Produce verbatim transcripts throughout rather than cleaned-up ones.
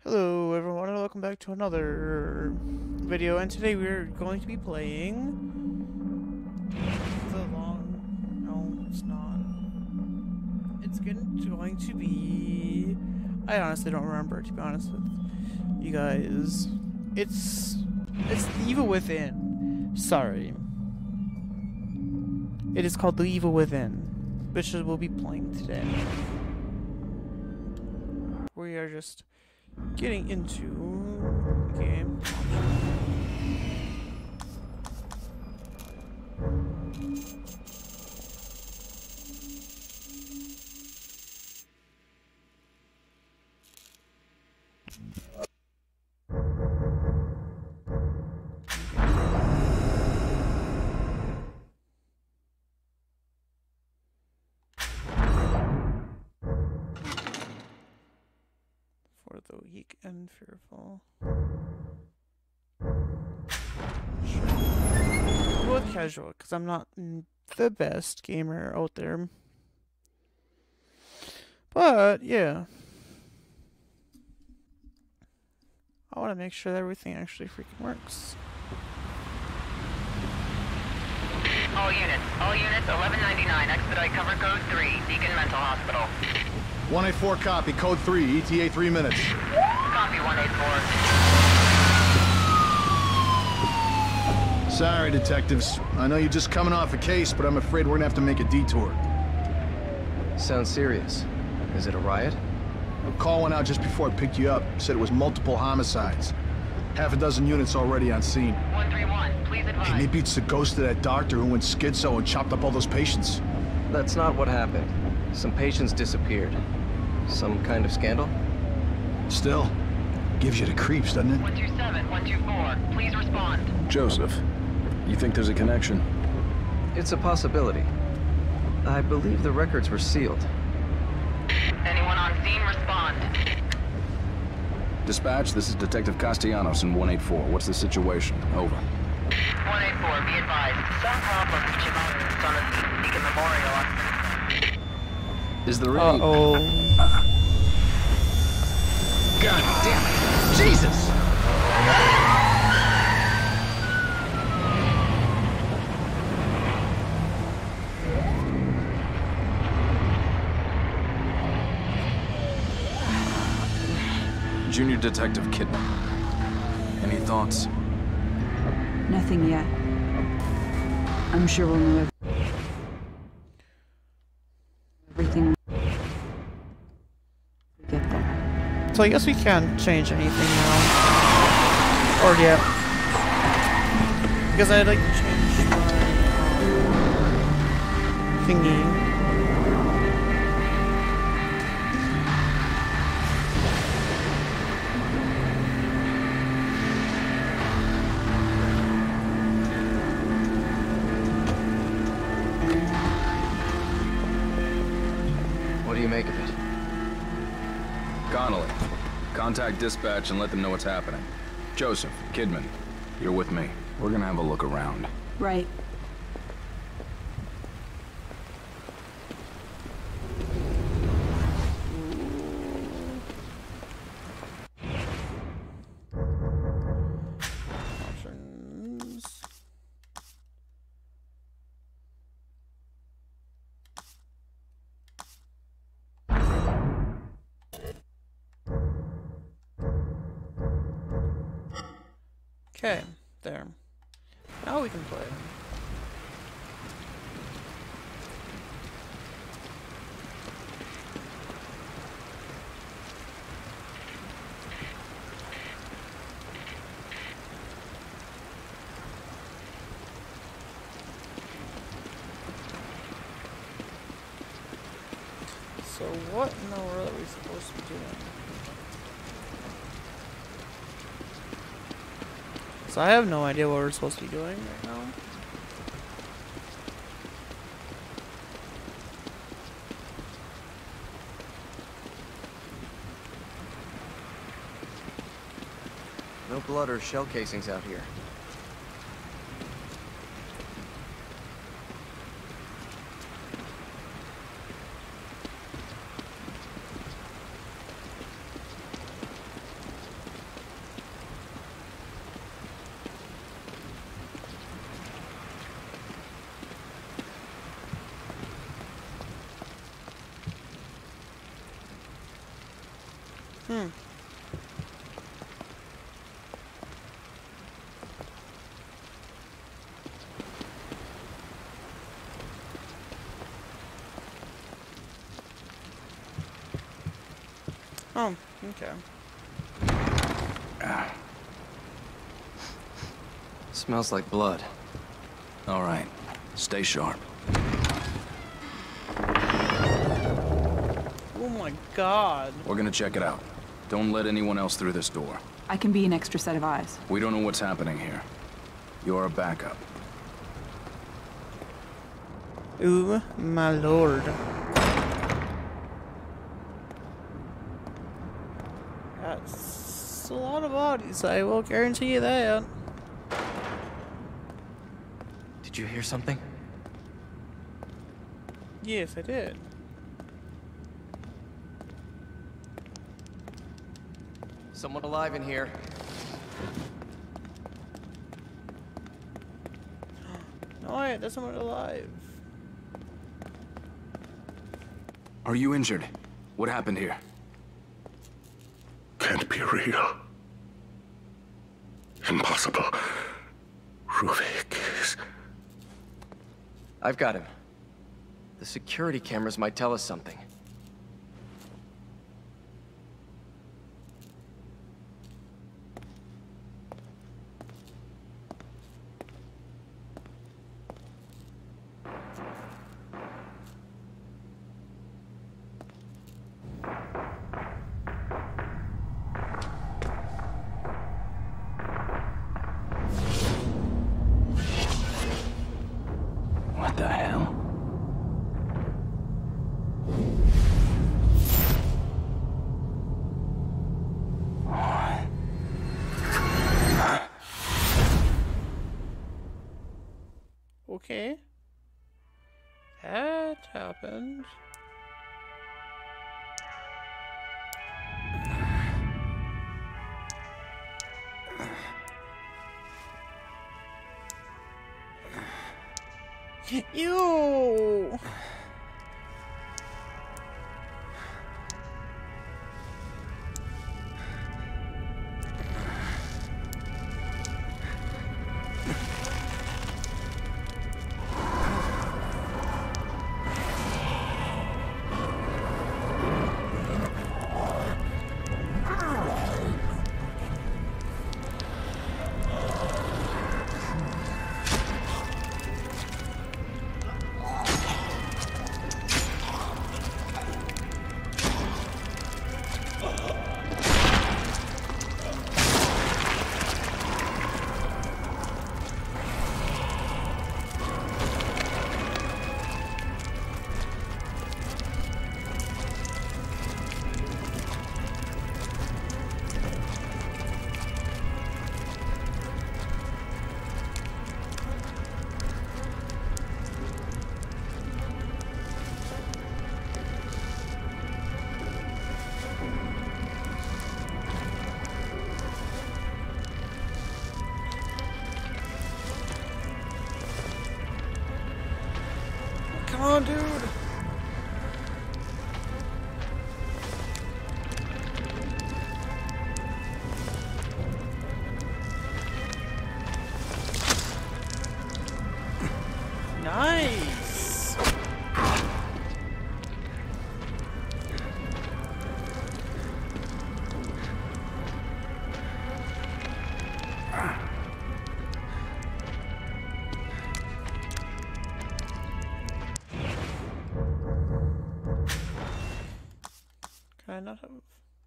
Hello everyone and welcome back to another video, and today we're going to be playing the long... no, it's not. It's going to be... I honestly don't remember, to be honest with you guys. It's... It's The Evil Within. Sorry. It is called The Evil Within, which we'll be playing today. We are just getting into the game. For the weak and fearful. Sure. I'll go with casual, because I'm not the best gamer out there. But, yeah. I want to make sure that everything actually freaking works. All units, all units, eleven ninety-nine, expedite cover code three, Deacon Mental Hospital. one eighty-four copy, code three, E T A three minutes. Copy one eighty-four. Sorry, detectives. I know you're just coming off a case, but I'm afraid we're gonna have to make a detour. Sounds serious. Is it a riot? A call went out just before I picked you up. Said it was multiple homicides. Half a dozen units already on scene. one three one, please advise. Hey, maybe it's the ghost of that doctor who went schizo and chopped up all those patients. That's not what happened. Some patients disappeared. Some kind of scandal? Still, gives you the creeps, doesn't it? one two seven, one two four, please respond. Joseph, you think there's a connection? It's a possibility. I believe the records were sealed. Anyone on scene, respond. Dispatch, this is Detective Castellanos in one eighty-four. What's the situation? Over. one eighty-four, be advised. Some problem reaching owners on the Deacon Memorial. Is there any... Uh-oh. God damn it! Jesus! Junior Detective Kidman. Any thoughts? Nothing yet. I'm sure we'll know everything when we get there. So I guess we can't change anything now. Or yet. Because I'd like to change my thingy. What do you make of it? Connolly, contact dispatch and let them know what's happening. Joseph, Kidman, you're with me. We're gonna have a look around. Right. Options. Okay, there. Now we can play. So what in the world are we supposed to be doing? So I have no idea what we're supposed to be doing right now. No blood or shell casings out here. Hmm. Oh, okay. Smells like blood. All right, stay sharp. Oh my god. We're gonna check it out. Don't let anyone else through this door. I can be an extra set of eyes. We don't know what's happening here. You're a backup. Ooh, my lord. That's a lot of bodies, I will guarantee you that. Did you hear something? Yes, I did. Someone alive in here. No, wait, there's someone alive. Are you injured? What happened here? Can't be real. Impossible. Ruvik is... I've got him. The security cameras might tell us something. What the hell? Okay. That happened. Ew! Come on, dude! Nice! Can I not have...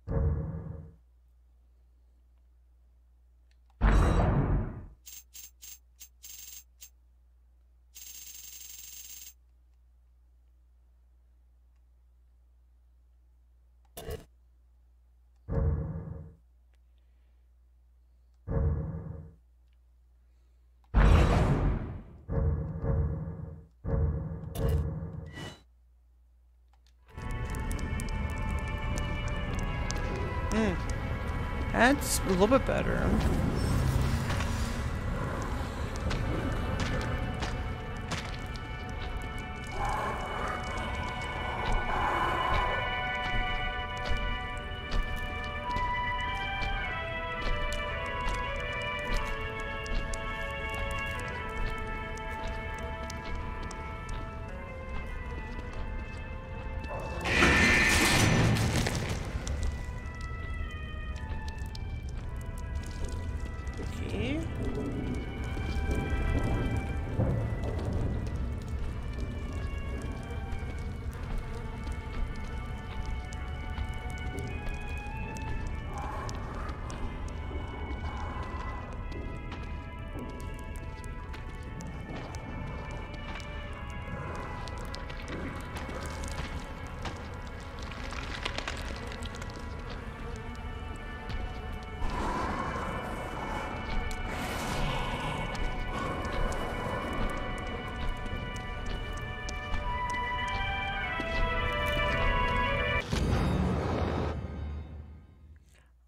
Hmm. That's a little bit better.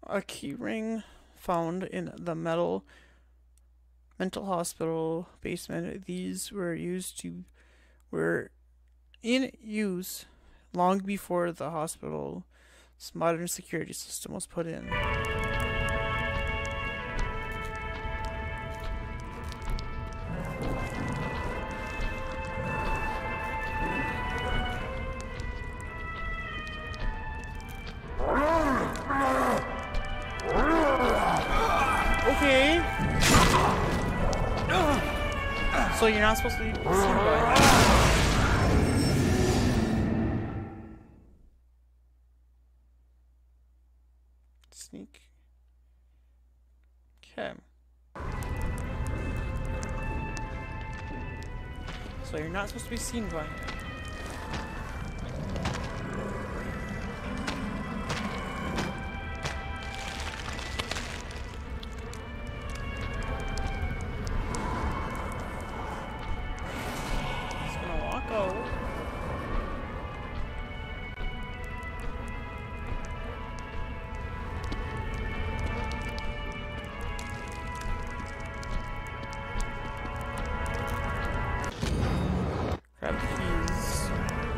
a key ring found in the metal mental hospital basement. These were used to were in use long before the hospital's modern security system was put in. Okay. So you're not supposed to be seen by sneak. Okay. So you're not supposed to be seen by him. Grab the keys.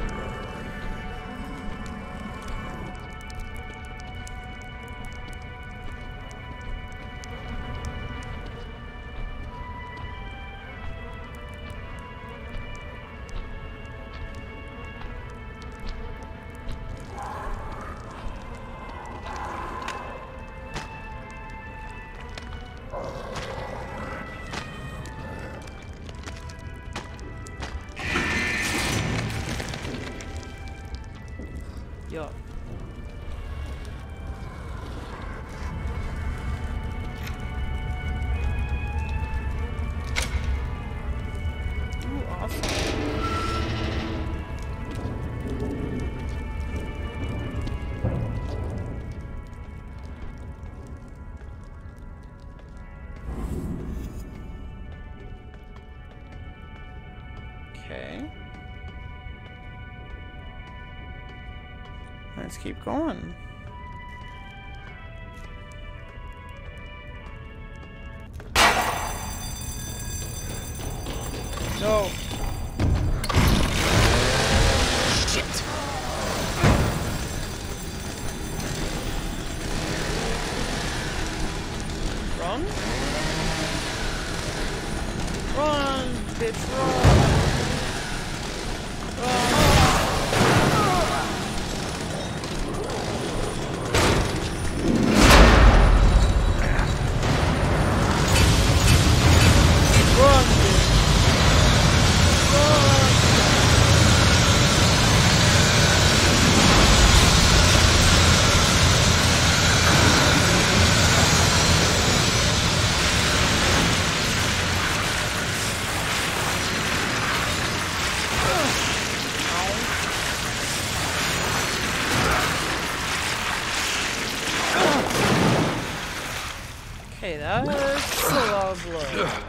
Yup. Ooh, awesome. Okay. Let's keep going. No. Shit. Run. Run, bitch, run. Run. Okay, that's a lot of blood.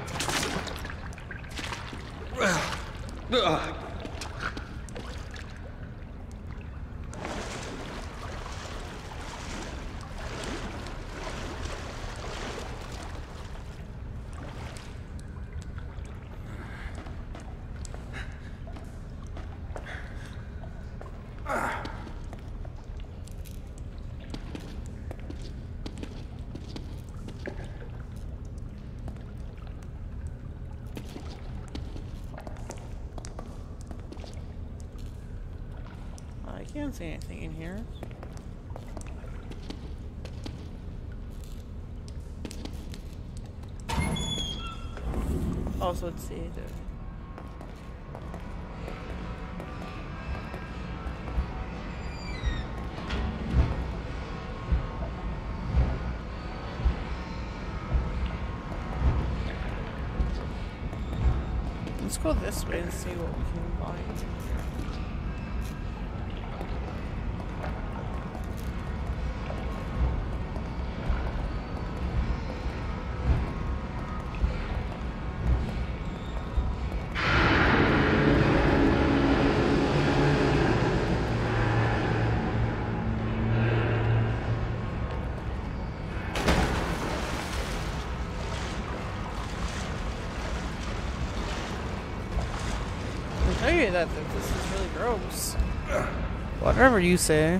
I can't see anything in here. Oh, so it's the Let's go this way and see what we can find. agree that this is really gross. Whatever you say.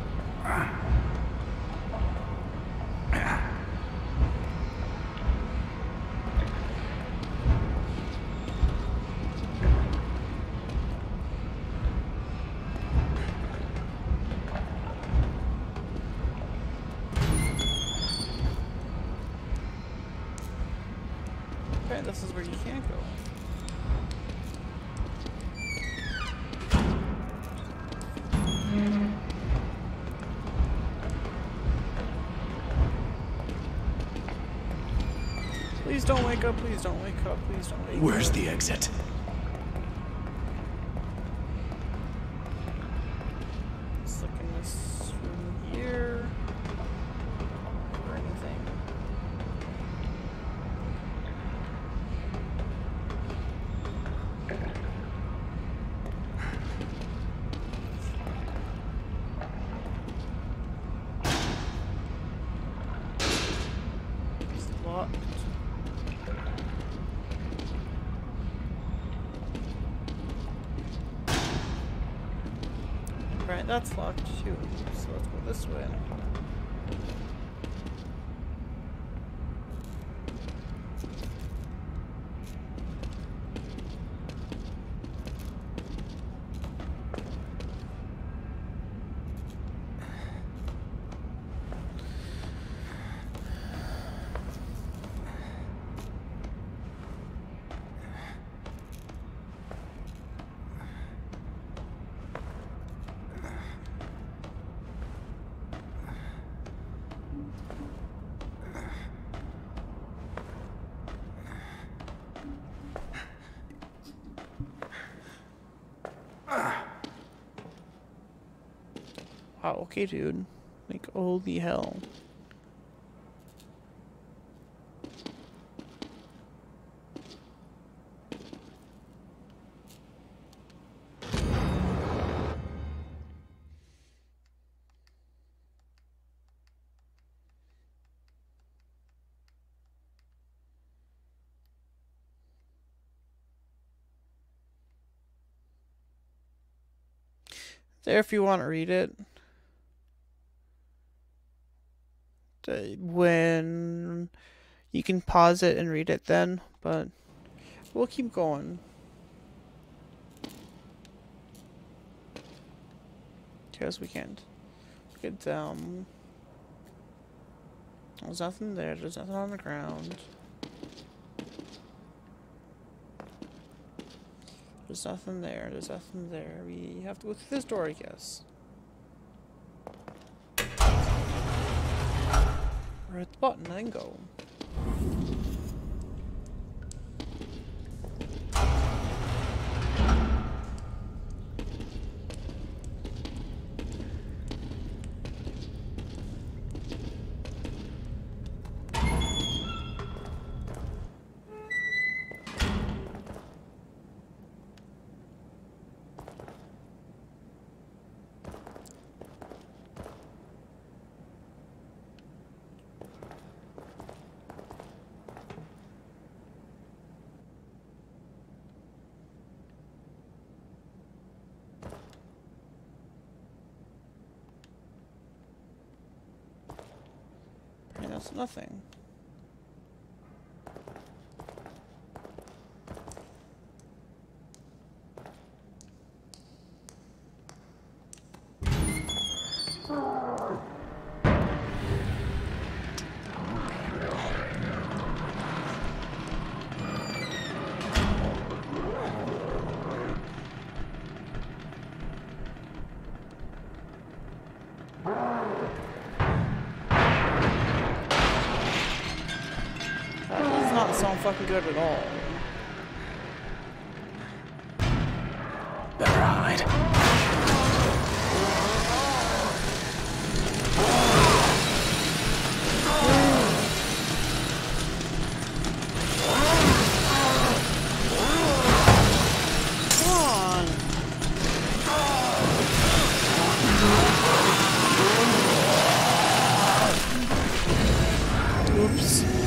Okay, this is where you can't go. Please don't wake up, please don't wake up, please don't wake up. Where's the exit? Let's look in this room here. Or anything. It's locked. Right, that's locked too, so let's go this way. Wow, okay, dude. Like, holy hell. There if you want to read it. When you can pause it and read it then, but we'll keep going. Because we can't get down. There's nothing there, there's nothing on the ground. There's nothing there, there's nothing there. We have to go through this door, I guess. Hit the button and then go. That's nothing. Sound fucking good at all. Better hide.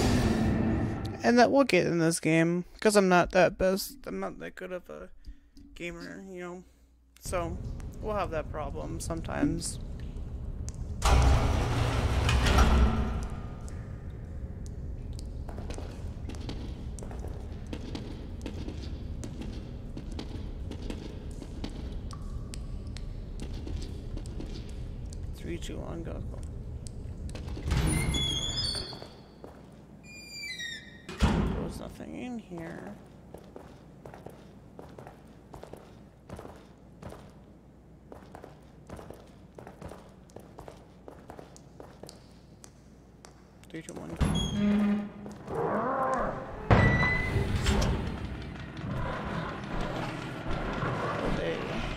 And that we'll get in this game, because I'm not that best, I'm not that good of a gamer, you know, so we'll have that problem sometimes. Three, two, one, go. There was nothing in here. Three, two, one, go. Obey.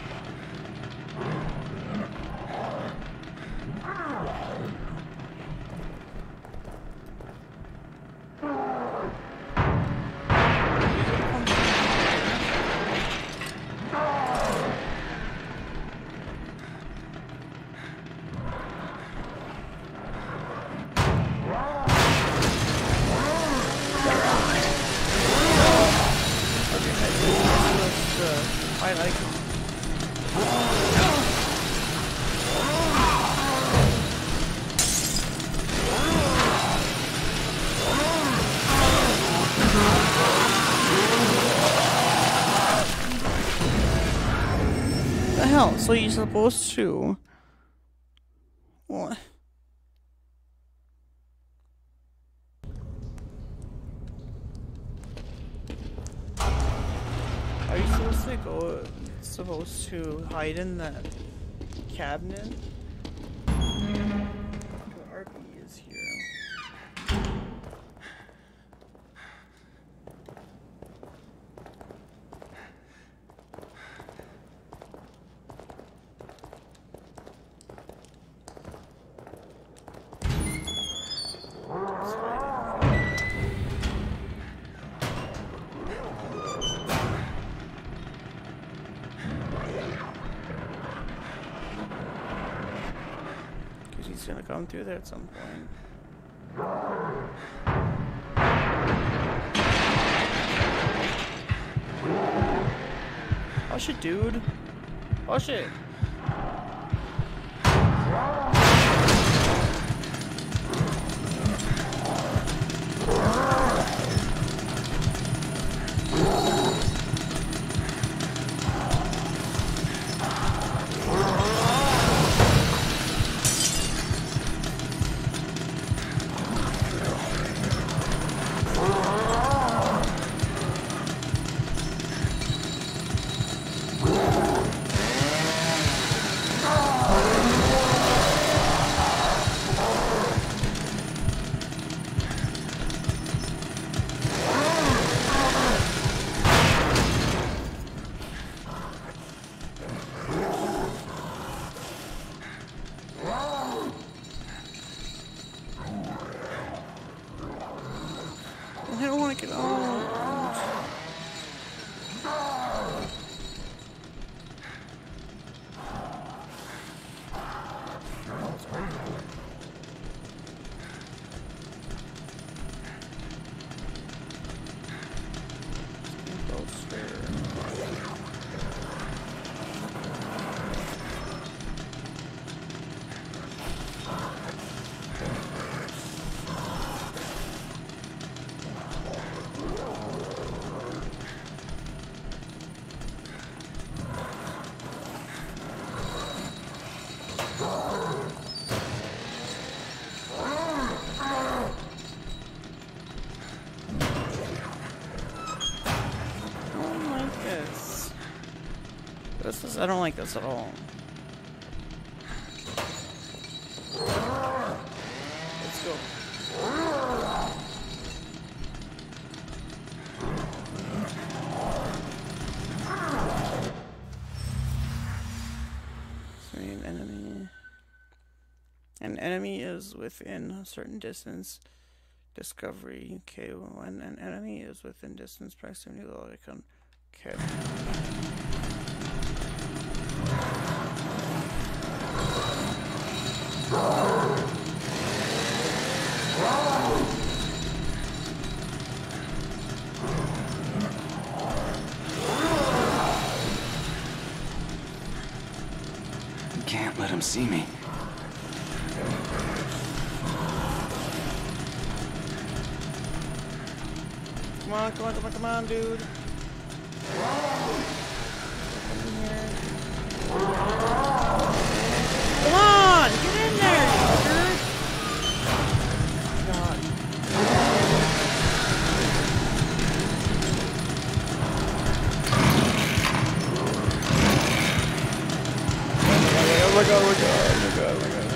I like it. The hell? So you're supposed to... What? Are you supposed to go, supposed to hide in that cabinet? The R P is here. He's gonna come through there at some point. Oh shit, dude. Oh shit. I don't want to get on. This is, I don't like this at all. Let's go. So an enemy. An enemy is within a certain distance. Discovery. Okay, when an enemy is within distance, proximity to the icon. Okay. see me. Come on, come on, come on, come on, dude. Come on! Get in there, you fucker! God. Oh my god, oh my god, oh my god, oh my god, oh my god.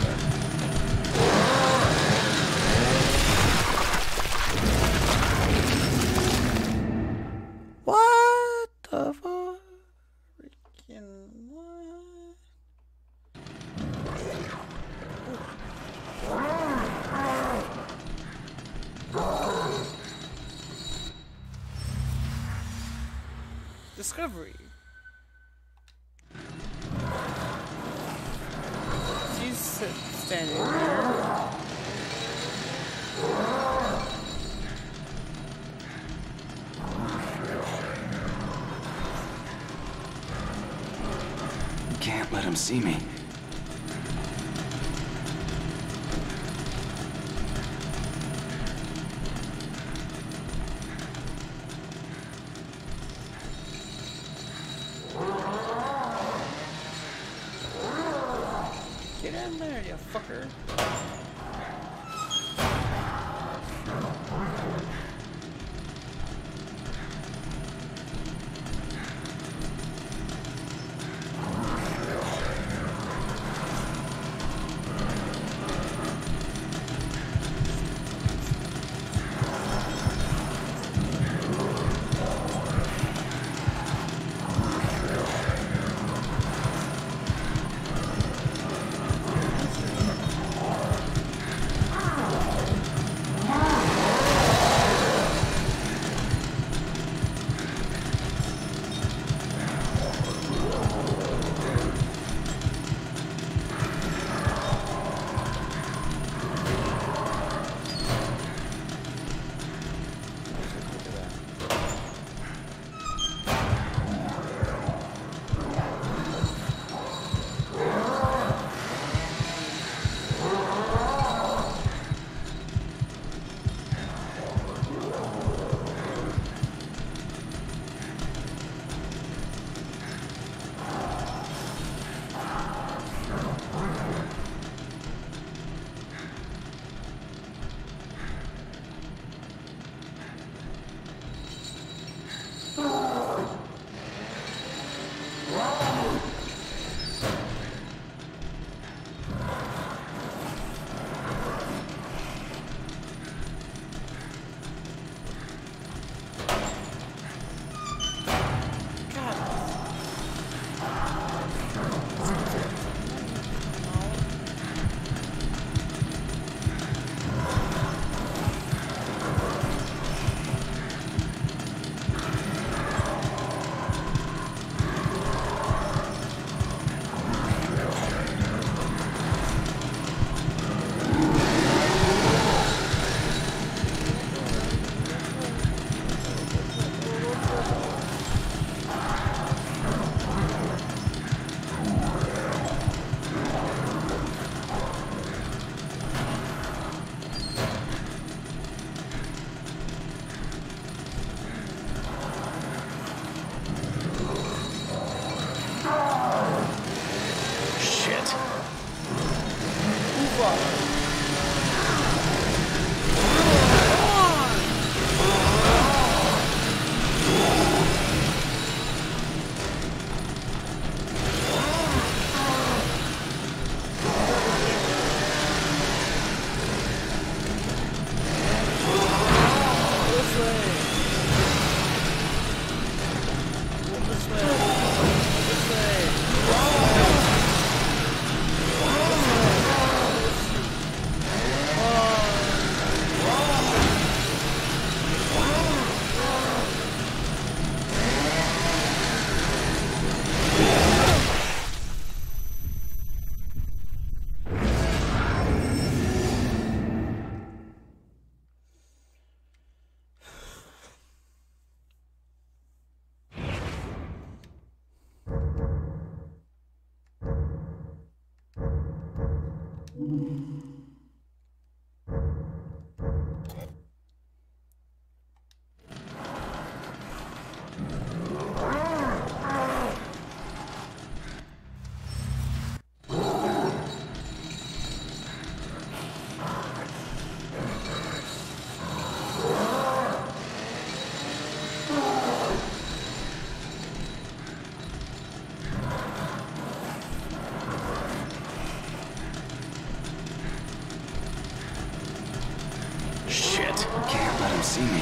What the fuck? Freaking what? Discovery. She's standing there. Can't let him see me. Get in there, you fucker. Can't let him see me.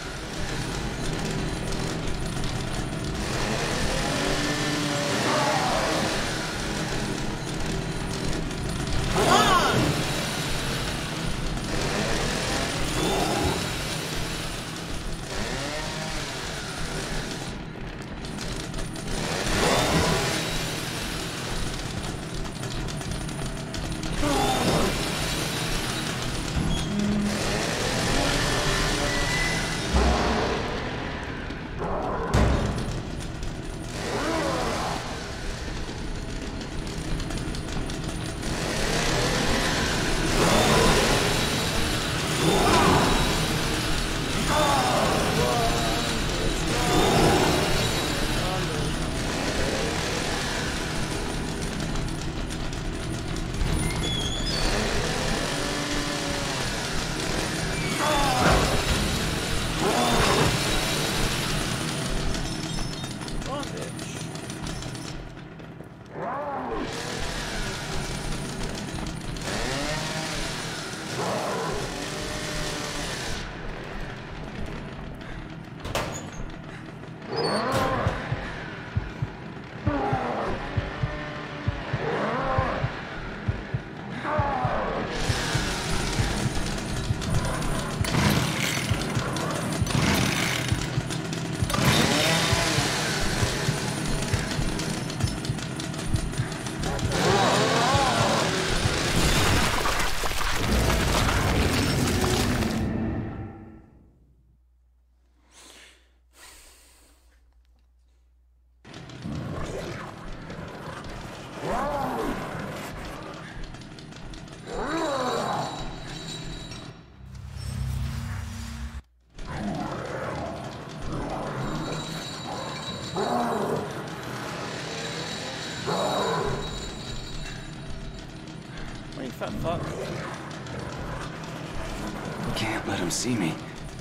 Fat fuck. Can't let him see me.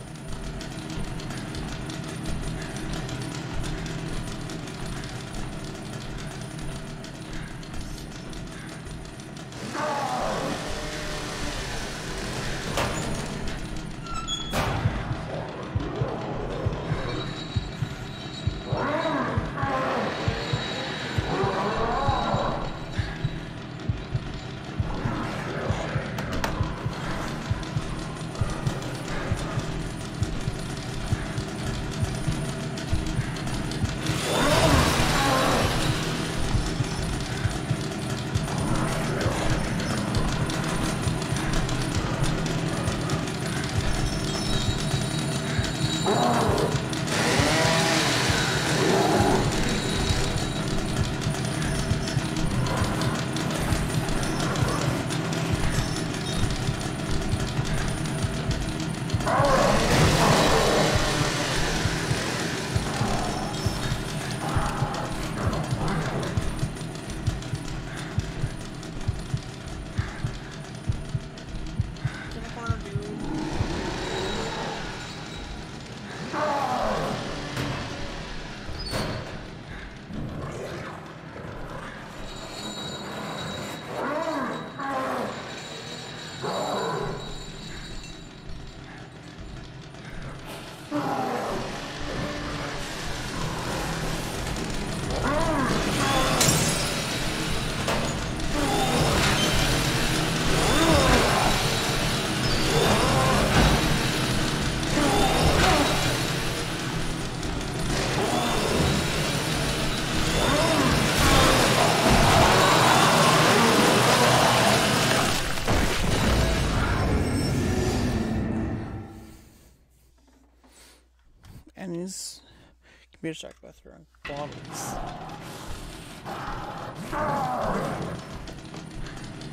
And his computer started by throwing bottles.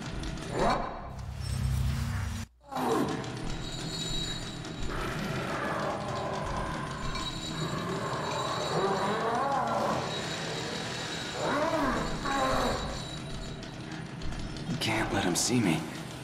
Can't let him see me.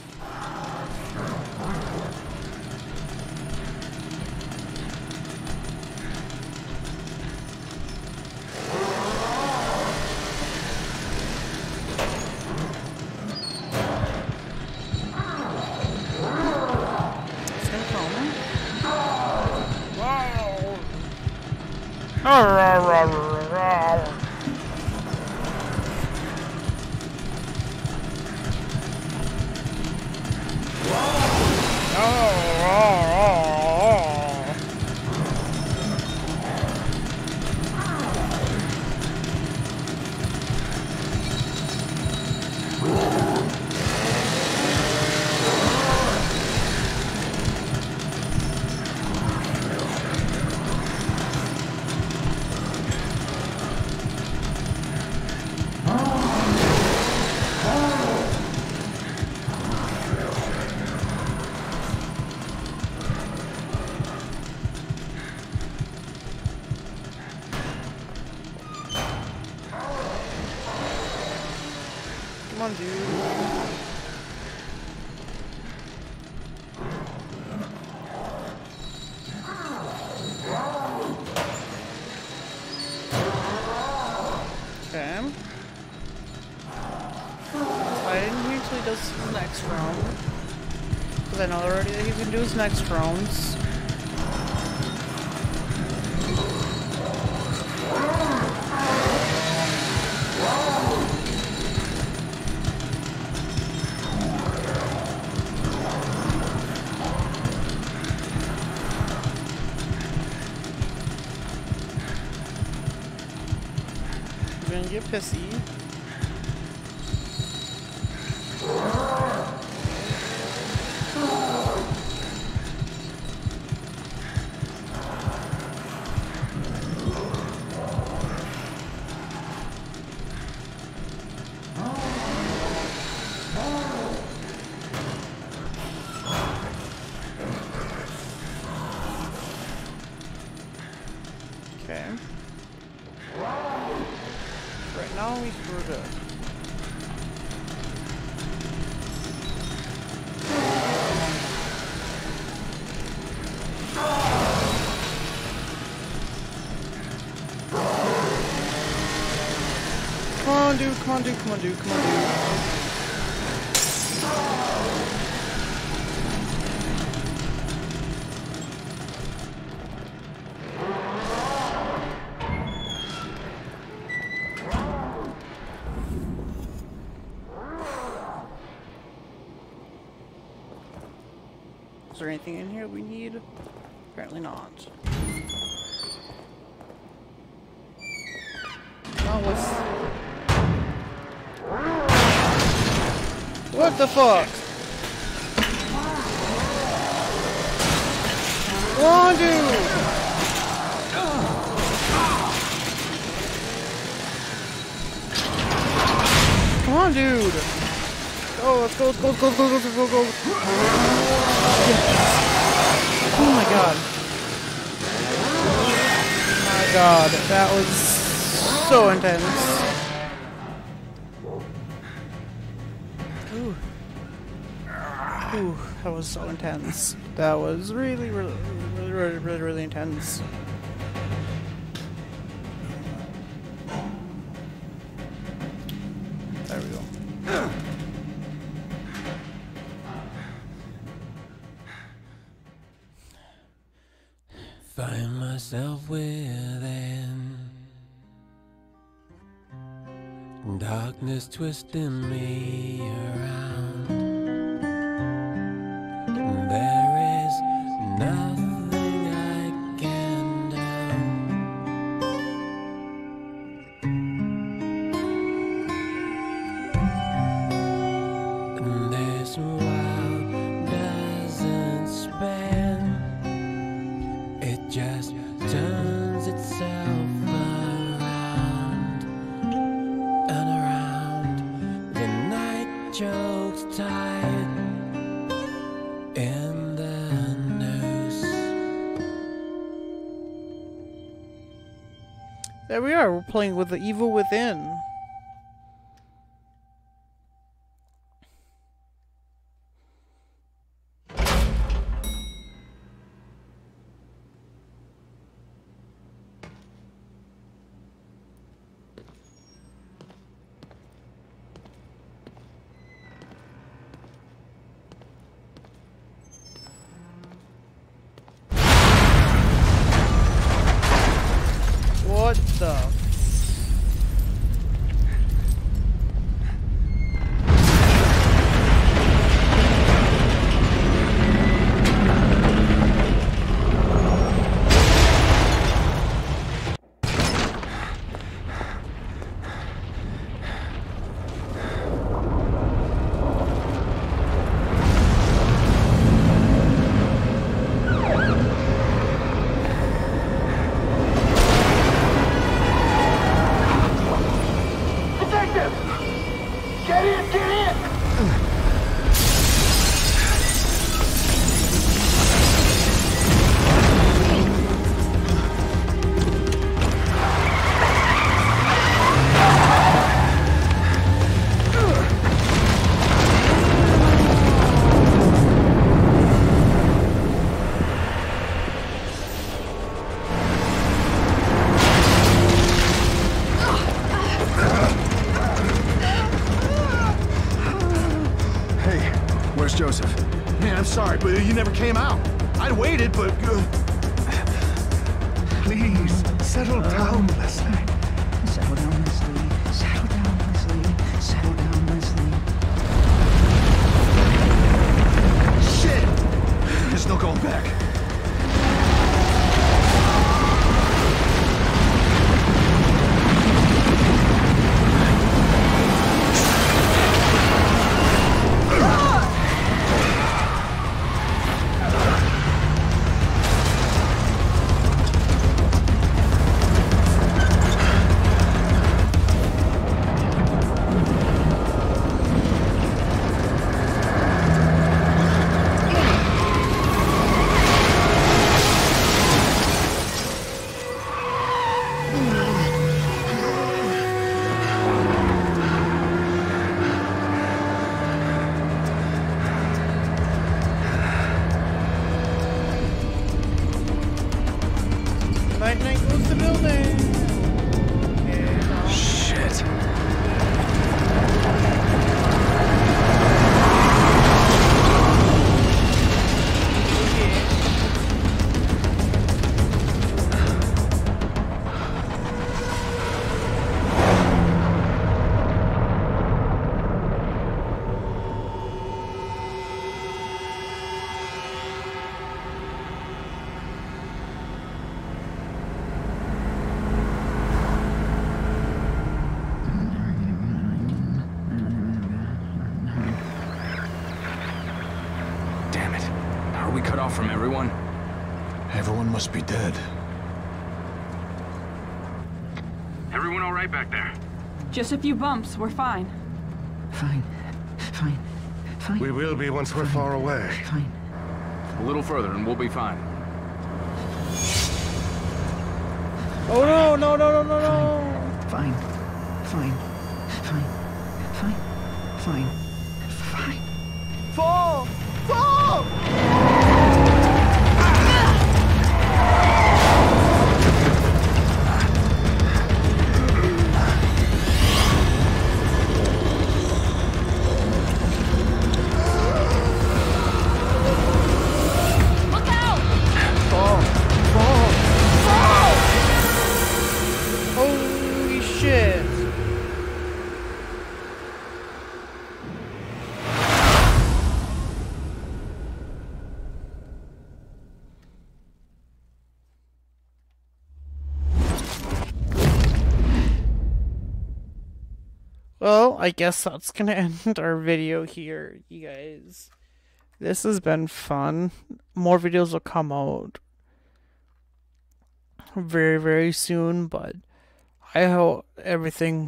It's gonna come. Wow. Come on, dude. Okay. I didn't wait till he does his next round. Because I know already that he's gonna do his next rounds. He's gonna get pissy. Okay. Right now we screwed up. Come on, dude, come on, dude, come on, dude, come on, dude. Is there anything in here we need? Apparently not. Oh, what's... What the fuck? Come on, dude! Come on, dude! Oh, let's go, let's go, let's go, let's go, let's go, let's go. Oh my god. Oh my god, that was so intense. Ooh. Ooh, that was so intense. That was really, really, really, really, really, really intense. There we go. Find myself within darkness twisting me around. There is nothing I can do. And this world doesn't spin. It just turns itself around and around. The night chokes There we are. We're playing with the Evil Within. What the? Where's Joseph? Man, I'm sorry, but you never came out. I waited, but... Uh... Please, settle down, Leslie. Settle down, Leslie. Settle down, Leslie. Settle down, Leslie. Shit! There's no going back. Night night goes the building. Yeah. Shit. Damn it. Are we cut off from everyone? Everyone must be dead. Everyone all right back there? Just a few bumps. We're fine. Fine. Fine. Fine. We will be once we're far away. Fine. A little further and we'll be fine. Oh no, no, no, no, no, no. Fine. Fine. Fine. Fine. Fine. Fine. Fall! Fall! Look out! Fall! Fall! Fall! Holy shit! Well, I guess that's gonna end our video here, you guys. This has been fun. More videos will come out very, very soon, but I hope everything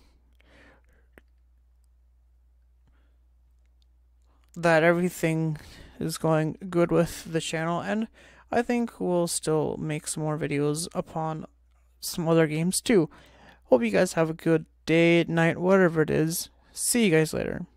that everything is going good with the channel, and I think we'll still make some more videos upon some other games too. Hope you guys have a good day, night, whatever it is. See you guys later.